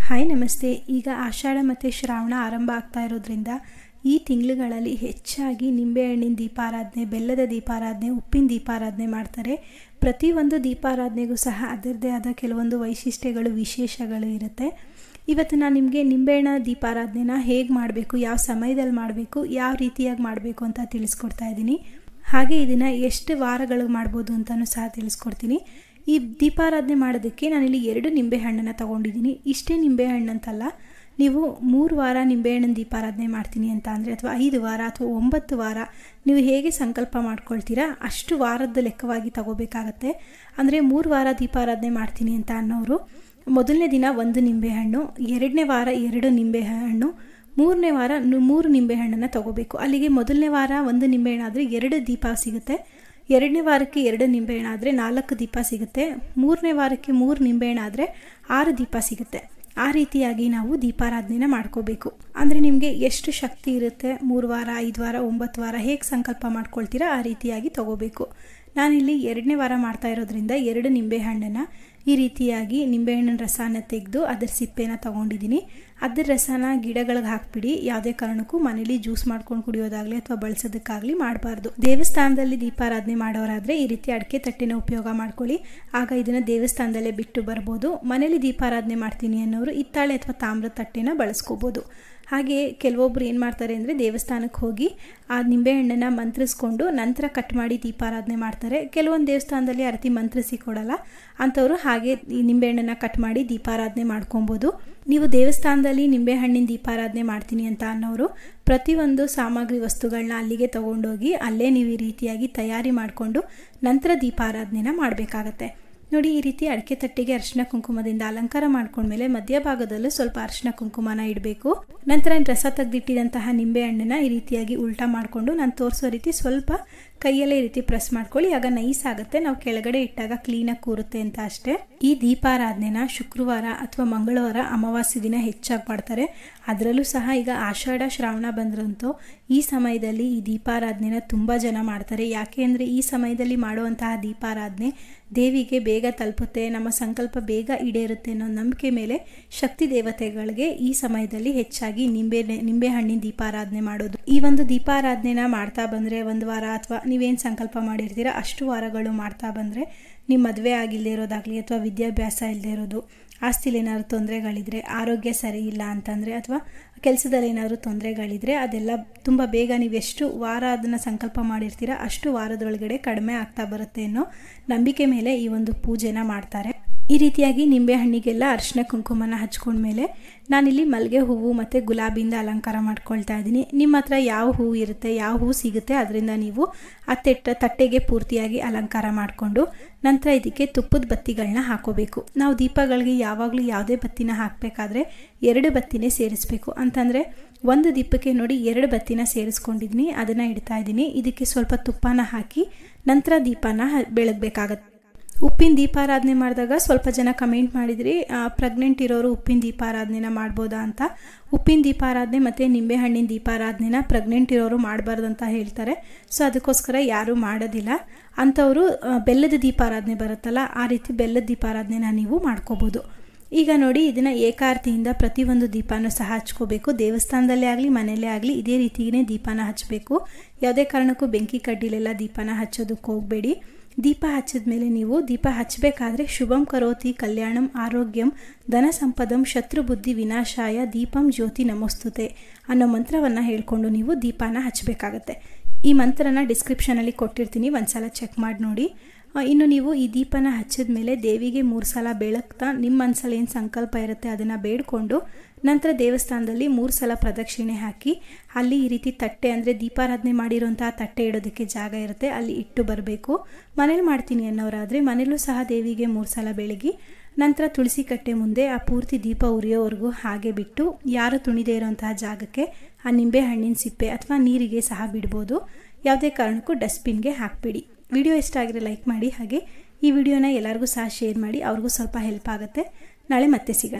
Hi ನಮಸ್ತೆ. ಈಗ ಆಷಾಢ ಮತ್ತು ಶ್ರಾವಣ ಆರಂಭ ಆಗ್ತಾ ಇರೋದ್ರಿಂದ ಈ ತಿಂಗಳುಗಳಲ್ಲಿ ಹೆಚ್ಚಾಗಿ ನಿಂಬೆಹಣ್ಣಿನ ದೀಪಾರಾಧನೆ, ಬೆಲ್ಲದ ದೀಪಾರಾಧನೆ, ಉಪ್ಪಿನ ದೀಪಾರಾಧನೆ ಮಾಡ್ತಾರೆ. ಪ್ರತಿಯೊಂದು ದೀಪಾರಾಧನೆಗೂ ಸಹ ಅದರದ್ದೇ ಆದ ಕೆಲವೊಂದು ವೈಶಿಷ್ಟ್ಯಗಳು, ವಿಶೇಷಗಳು ಇರುತ್ತೆ. ಇವತ್ತು ನಾನು ನಿಮಗೆ ನಿಂಬೆಹಣ್ಣ ದೀಪಾರಾಧನೆನ ಹೇಗೆ ಮಾಡಬೇಕು, ಯಾವ ಸಮಯದಲ್ಲಿ ಮಾಡಬೇಕು, ಯಾವ ರೀತಿಯಾಗಿ ಮಾಡಬೇಕು ಅಂತ ತಿಳಿಸ್ಕೊಡ್ತಾ ಇದ್ದೀನಿ. ಹಾಗೆ ಇದನ್ನು ಎಷ್ಟು ವಾರಗಳು ಮಾಡ್ಬೋದು ಅಂತಲೂ ಸಹ ತಿಳಿಸ್ಕೊಡ್ತೀನಿ. ಈ ದೀಪಾರಾಧನೆ ಮಾಡೋದಕ್ಕೆ ನಾನಿಲ್ಲಿ 2 ನಿಂಬೆಹಣ್ಣನ್ನು ತೊಗೊಂಡಿದ್ದೀನಿ. ಇಷ್ಟೇ ನಿಂಬೆಹಣ್ಣು ಅಂತಲ್ಲ, ನೀವು 3 ವಾರ ನಿಂಬೆಹಣ್ಣಿನ ದೀಪಾರಾಧನೆ ಮಾಡ್ತೀನಿ ಅಂತ ಅಂದರೆ, ಅಥವಾ 5 ವಾರ ಅಥವಾ 9 ವಾರ ನೀವು ಹೇಗೆ ಸಂಕಲ್ಪ ಮಾಡ್ಕೊಳ್ತೀರಾ ಅಷ್ಟು ವಾರದ ಲೆಕ್ಕವಾಗಿ ತಗೋಬೇಕಾಗತ್ತೆ. ಅಂದರೆ 3 ವಾರ ದೀಪಾರಾಧನೆ ಮಾಡ್ತೀನಿ ಅಂತ ಅನ್ನೋರು ಮೊದಲನೇ ದಿನ 1 ನಿಂಬೆಹಣ್ಣು, 2ನೇ ವಾರ 2 ನಿಂಬೆಹಣ್ಣು, 3ನೇ ವಾರ 3 ನಿಂಬೆಹಣ್ಣನ್ನು ತಗೋಬೇಕು. ಅಲ್ಲಿಗೆ ಮೊದಲನೇ ವಾರ 1 ನಿಂಬೆಹಣ್ಣಾದರೆ 2 ದೀಪ ಸಿಗುತ್ತೆ, 2ನೇ ವಾರಕ್ಕೆ 2 ನಿಂಬೆಹಣ್ಣಾದರೆ 4 ದೀಪ ಸಿಗುತ್ತೆ, 3ನೇ ವಾರಕ್ಕೆ 3 ನಿಂಬೆಹಣ್ಣಾದರೆ 6 ದೀಪ ಸಿಗುತ್ತೆ. ಆ ರೀತಿಯಾಗಿ ನಾವು ದೀಪಾರಾಧನೆನ ಮಾಡ್ಕೋಬೇಕು. ಅಂದರೆ ನಿಮಗೆ ಎಷ್ಟು ಶಕ್ತಿ ಇರುತ್ತೆ, 3 ವಾರ 5 ವಾರ 9 ವಾರ ಹೇಗೆ ಸಂಕಲ್ಪ ಮಾಡ್ಕೊಳ್ತೀರಾ ಆ ರೀತಿಯಾಗಿ ತಗೋಬೇಕು. ನಾನಿಲ್ಲಿ 2ನೇ ವಾರ ಮಾಡ್ತಾ ಇರೋದ್ರಿಂದ 2 ನಿಂಬೆಹಣ್ಣನ್ನು ಈ ರೀತಿಯಾಗಿ ನಿಂಬೆಹಣ್ಣಿನ ರಸನ ತೆಗೆದು ಅದರ ಸಿಪ್ಪೆನ ತೊಗೊಂಡಿದ್ದೀನಿ. ಅದರ ರಸನ ಗಿಡಗಳಿಗೆ ಹಾಕ್ಬಿಡಿ. ಯಾವುದೇ ಕಾರಣಕ್ಕೂ ಮನೇಲಿ ಜ್ಯೂಸ್ ಮಾಡ್ಕೊಂಡು ಕುಡಿಯೋದಾಗಲಿ ಅಥವಾ ಬಳಸೋದಕ್ಕಾಗಲಿ ಮಾಡಬಾರ್ದು. ದೇವಸ್ಥಾನದಲ್ಲಿ ದೀಪಾರಾಧನೆ ಮಾಡೋರಾದರೆ ಈ ರೀತಿ ಅಡಿಕೆ ತಟ್ಟೆನ ಉಪಯೋಗ ಮಾಡ್ಕೊಳ್ಳಿ. ಆಗ ಇದನ್ನು ದೇವಸ್ಥಾನದಲ್ಲೇ ಬಿಟ್ಟು ಬರ್ಬೋದು. ಮನೇಲಿ ದೀಪಾರಾಧನೆ ಮಾಡ್ತೀನಿ ಅನ್ನೋರು ಹಿತ್ತಾಳೆ ಅಥವಾ ತಾಮ್ರದ ತಟ್ಟೆನ ಬಳಸ್ಕೋಬೋದು. ಹಾಗೆ ಕೆಲವೊಬ್ರು ಏನು ಮಾಡ್ತಾರೆ ಅಂದರೆ ದೇವಸ್ಥಾನಕ್ಕೆ ಹೋಗಿ ಆ ನಿಂಬೆಹಣ್ಣನ್ನು ಮಂತ್ರಿಸ್ಕೊಂಡು ನಂತರ ಕಟ್ ಮಾಡಿ ದೀಪಾರಾಧನೆ ಮಾಡ್ತಾರೆ. ಕೆಲವೊಂದು ದೇವಸ್ಥಾನದಲ್ಲಿ ಆ ರೀತಿ ಮಂತ್ರಿಸಿ ಕೊಡಲ್ಲ, ಅಂಥವ್ರು ಹಾಗೆ ಈ ನಿಂಬೆಹಣ್ಣನ್ನು ಕಟ್ ಮಾಡಿ ದೀಪಾರಾಧನೆ ಮಾಡ್ಕೊಬೋದು. ನೀವು ದೇವಸ್ಥಾನದಲ್ಲಿ ನಿಂಬೆಹಣ್ಣಿನ ದೀಪಾರಾಧನೆ ಮಾಡ್ತೀನಿ ಅಂತ ಅನ್ನೋರು ಪ್ರತಿಯೊಂದು ಸಾಮಗ್ರಿ ವಸ್ತುಗಳನ್ನ ಅಲ್ಲಿಗೆ ತೊಗೊಂಡೋಗಿ ಅಲ್ಲೇ ನೀವು ಈ ರೀತಿಯಾಗಿ ತಯಾರಿ ಮಾಡಿಕೊಂಡು ನಂತರ ದೀಪಾರಾಧನೆನ ಮಾಡಬೇಕಾಗತ್ತೆ. ನೋಡಿ, ಈ ರೀತಿ ಅಡಿಕೆ ತಟ್ಟೆಗೆ ಅರಿಶಿನ ಕುಂಕುಮದಿಂದ ಅಲಂಕಾರ ಮಾಡ್ಕೊಂಡ್ಮೇಲೆ ಮಧ್ಯಭಾಗದಲ್ಲೂ ಸ್ವಲ್ಪ ಅರಿಶಿನ ಕುಂಕುಮನ ಇಡಬೇಕು. ನಂತರ ರಸ ತೆಗೆದಿಟ್ಟಿದಂತಹ ನಿಂಬೆಹಣ್ಣನ್ನು ಈ ರೀತಿಯಾಗಿ ಉಲ್ಟಾ ಮಾಡಿಕೊಂಡು ನಾನು ತೋರಿಸೋ ರೀತಿ ಸ್ವಲ್ಪ ಕೈಯಲ್ಲೇ ಈ ರೀತಿ ಪ್ರೆಸ್ ಮಾಡ್ಕೊಳ್ಳಿ. ಆಗ ನೈಸ್ ಆಗುತ್ತೆ, ನಾವು ಕೆಳಗಡೆ ಇಟ್ಟಾಗ ಕ್ಲೀನಾಗಿ ಕೂರುತ್ತೆ ಅಂತ ಅಷ್ಟೇ. ಈ ದೀಪಾರಾಧನೆನ ಶುಕ್ರವಾರ ಅಥವಾ ಮಂಗಳವಾರ ಅಮಾವಾಸ್ಯೆ ದಿನ ಹೆಚ್ಚಾಗಿ ಮಾಡ್ತಾರೆ. ಅದರಲ್ಲೂ ಸಹ ಈಗ ಆಷಾಢ ಶ್ರಾವಣ ಬಂದ್ರಂತೂ ಈ ಸಮಯದಲ್ಲಿ ಈ ದೀಪಾರಾಧನೆನ ತುಂಬ ಜನ ಮಾಡ್ತಾರೆ. ಯಾಕೆ ಅಂದರೆ ಈ ಸಮಯದಲ್ಲಿ ಮಾಡುವಂತಹ ದೀಪಾರಾಧನೆ ದೇವಿಗೆ ಬೇಗ ತಲುಪುತ್ತೆ, ನಮ್ಮ ಸಂಕಲ್ಪ ಬೇಗ ಈಡೇರುತ್ತೆ ಅನ್ನೋ ನಂಬಿಕೆ ಮೇಲೆ ಶಕ್ತಿ ದೇವತೆಗಳಿಗೆ ಈ ಸಮಯದಲ್ಲಿ ಹೆಚ್ಚಾಗಿ ನಿಂಬೆಹಣ್ಣಿನ ದೀಪಾರಾಧನೆ ಮಾಡೋದು. ಈ ಒಂದು ದೀಪಾರಾಧನೆನ ಮಾಡ್ತಾ ಬಂದರೆ 1 ವಾರ ಅಥವಾ ನೀವೇನು ಸಂಕಲ್ಪ ಮಾಡಿರ್ತೀರ ಅಷ್ಟು ವಾರಗಳು ಮಾಡ್ತಾ ಬಂದರೆ ನಿಮ್ಮ ಮದುವೆ ಆಗಿಲ್ಲದೆ ಇರೋದಾಗಲಿ ಅಥವಾ ವಿದ್ಯಾಭ್ಯಾಸ ಇಲ್ಲದೆ ಇರೋದು, ಆಸ್ತಿಲಿ ಏನಾದ್ರು ತೊಂದರೆಗಳಿದ್ರೆ, ಆರೋಗ್ಯ ಸರಿ ಇಲ್ಲ ಅಂತಂದರೆ ಅಥವಾ ಕೆಲಸದಲ್ಲಿ ಏನಾದರೂ ತೊಂದರೆಗಳಿದ್ರೆ ಅದೆಲ್ಲ ತುಂಬ ಬೇಗ ನೀವು ಎಷ್ಟು ವಾರ ಅದನ್ನು ಸಂಕಲ್ಪ ಮಾಡಿರ್ತೀರ ಅಷ್ಟು ವಾರದೊಳಗಡೆ ಕಡಿಮೆ ಆಗ್ತಾ ಬರುತ್ತೆ ಅನ್ನೋ ನಂಬಿಕೆ ಮೇಲೆ ಈ ಒಂದು ಪೂಜೆನ ಮಾಡ್ತಾರೆ. ಈ ರೀತಿಯಾಗಿ ನಿಂಬೆಹಣ್ಣಿಗೆಲ್ಲ ಅರಿಶಿನ ಕುಂಕುಮನ ಹಚ್ಕೊಂಡ್ಮೇಲೆ ನಾನಿಲ್ಲಿ ಮಲ್ಲಿಗೆ ಹೂವು ಮತ್ತು ಗುಲಾಬಿಯಿಂದ ಅಲಂಕಾರ ಮಾಡ್ಕೊಳ್ತಾ ಇದ್ದೀನಿ. ನಿಮ್ಮ ಹತ್ರ ಯಾವ ಹೂವು ಇರುತ್ತೆ, ಯಾವ ಹೂವು ಸಿಗುತ್ತೆ ಅದರಿಂದ ನೀವು ಆ ತಟ್ಟೆಗೆ ಪೂರ್ತಿಯಾಗಿ ಅಲಂಕಾರ ಮಾಡಿಕೊಂಡು ನಂತರ ಇದಕ್ಕೆ ತುಪ್ಪದ ಬತ್ತಿಗಳನ್ನ ಹಾಕೋಬೇಕು. ನಾವು ದೀಪಗಳಿಗೆ ಯಾವಾಗಲೂ ಯಾವುದೇ ಬತ್ತಿನ ಹಾಕಬೇಕಾದ್ರೆ 2 ಬತ್ತಿನೇ ಸೇರಿಸಬೇಕು. ಅಂತಂದರೆ 1 ದೀಪಕ್ಕೆ ನೋಡಿ 2 ಬತ್ತಿನ ಸೇರಿಸ್ಕೊಂಡಿದ್ದೀನಿ, ಅದನ್ನು ಇಡ್ತಾ ಇದ್ದೀನಿ. ಇದಕ್ಕೆ ಸ್ವಲ್ಪ ತುಪ್ಪನ ಹಾಕಿ ನಂತರ ದೀಪನ ಬೆಳಗಬೇಕಾಗತ್ತೆ. ಉಪ್ಪಿನ ದೀಪಾರಾಧನೆ ಮಾಡಿದಾಗ ಸ್ವಲ್ಪ ಜನ ಕಮೆಂಟ್ ಮಾಡಿದ್ರಿ, ಪ್ರೆಗ್ನೆಂಟ್ ಇರೋರು ಉಪ್ಪಿನ ದೀಪಾರಾಧನೆನ ಮಾಡ್ಬೋದಾ ಅಂತ. ಉಪ್ಪಿನ ದೀಪಾರಾಧನೆ ಮತ್ತು ನಿಂಬೆಹಣ್ಣಿನ ದೀಪಾರಾಧನೆನ ಪ್ರೆಗ್ನೆಂಟ್ ಇರೋರು ಮಾಡಬಾರ್ದು ಅಂತ ಹೇಳ್ತಾರೆ. ಸೊ ಅದಕ್ಕೋಸ್ಕರ ಯಾರೂ ಮಾಡೋದಿಲ್ಲ. ಅಂಥವರು ಬೆಲ್ಲದ ದೀಪಾರಾಧನೆ ಬರುತ್ತಲ್ಲ, ಆ ರೀತಿ ಬೆಲ್ಲದ ದೀಪಾರಾಧನೆನ ನೀವು ಮಾಡ್ಕೋಬೋದು. ಈಗ ನೋಡಿ, ಇದನ್ನು ಏಕಾರ್ತಿಯಿಂದ ಪ್ರತಿಯೊಂದು ದೀಪನೂ ಸಹ ಹಚ್ಕೋಬೇಕು. ದೇವಸ್ಥಾನದಲ್ಲೇ ಆಗಲಿ ಮನೆಯಲ್ಲೇ ಆಗಲಿ ಇದೇ ರೀತಿಯೇ ದೀಪನ ಹಚ್ಚಬೇಕು. ಯಾವುದೇ ಕಾರಣಕ್ಕೂ ಬೆಂಕಿ ಕಡ್ಡಿಲೆಲ್ಲ ದೀಪನ ಹಚ್ಚೋದಕ್ಕೆ ಹೋಗಬೇಡಿ. ದೀಪ ಹಚ್ಚಿದ ಮೇಲೆ ನೀವು ದೀಪ ಹಚ್ಚಬೇಕಾದ್ರೆ ಶುಭಂ ಕರೋತಿ ಕಲ್ಯಾಣಂ ಆರೋಗ್ಯಂ ಧನ ಸಂಪದಂ ಶತ್ರು ಬುದ್ಧಿ ವಿನಾಶಾಯ ದೀಪಂ ಜ್ಯೋತಿ ನಮೋಸ್ತುತೆ ಅನ್ನೋ ಮಂತ್ರವನ್ನು ಹೇಳ್ಕೊಂಡು ನೀವು ದೀಪನ ಹಚ್ಚಬೇಕಾಗತ್ತೆ. ಈ ಮಂತ್ರನ ಡಿಸ್ಕ್ರಿಪ್ಷನಲ್ಲಿ ಕೊಟ್ಟಿರ್ತೀನಿ, ಒಂದ್ಸಲ ಚೆಕ್ ಮಾಡಿ ನೋಡಿ. ಇನ್ನು ನೀವು ಈ ದೀಪನ ಹಚ್ಚಿದ ಮೇಲೆ ದೇವಿಗೆ 3 ಸಲ ಬೆಳಗ್ತಾ ನಿಮ್ಮ ಮನಸ್ಸಲ್ಲಿ ಏನು ಸಂಕಲ್ಪ ಇರುತ್ತೆ ಅದನ್ನು ಬೇಡಿಕೊಂಡು ನಂತರ ದೇವಸ್ಥಾನದಲ್ಲಿ 3 ಸಲ ಪ್ರದಕ್ಷಿಣೆ ಹಾಕಿ ಅಲ್ಲಿ ಈ ರೀತಿ ತಟ್ಟೆ, ಅಂದರೆ ದೀಪಾರಾಧನೆ ಮಾಡಿರೋಂತಹ ತಟ್ಟೆ ಇಡೋದಕ್ಕೆ ಜಾಗ ಇರುತ್ತೆ, ಅಲ್ಲಿ ಇಟ್ಟು ಬರಬೇಕು. ಮನೇಲಿ ಮಾಡ್ತೀನಿ ಅನ್ನೋರಾದರೆ ಮನೇಲೂ ಸಹ ದೇವಿಗೆ 3 ಸಲ ಬೆಳಗಿ ನಂತರ ತುಳಸಿ ಕಟ್ಟೆ ಮುಂದೆ ಆ ಪೂರ್ತಿ ದೀಪ ಉರಿಯೋವರೆಗೂ ಹಾಗೆ ಬಿಟ್ಟು ಯಾರು ತುಣಿದೇ ಇರೋಂತಹ ಜಾಗಕ್ಕೆ ಆ ನಿಂಬೆ ಹಣ್ಣಿನ ಸಿಪ್ಪೆ ಅಥವಾ ನೀರಿಗೆ ಸಹ ಬಿಡ್ಬೋದು. ಯಾವುದೇ ಕಾರಣಕ್ಕೂ ಡಸ್ಟ್ಬಿನ್ಗೆ ಹಾಕಬೇಡಿ. ವಿಡಿಯೋ ಇಷ್ಟ ಆಗಿದ್ರೆ ಲೈಕ್ ಮಾಡಿ, ಹಾಗೆ ಈ ವಿಡಿಯೋನ ಎಲ್ಲರಿಗೂ ಸಹ ಶೇರ್ ಮಾಡಿ, ಅವ್ರಿಗೂ ಸ್ವಲ್ಪ ಹೆಲ್ಪ್ ಆಗುತ್ತೆ. ನಾಳೆ ಮತ್ತೆ ಸಿಗೋಣ.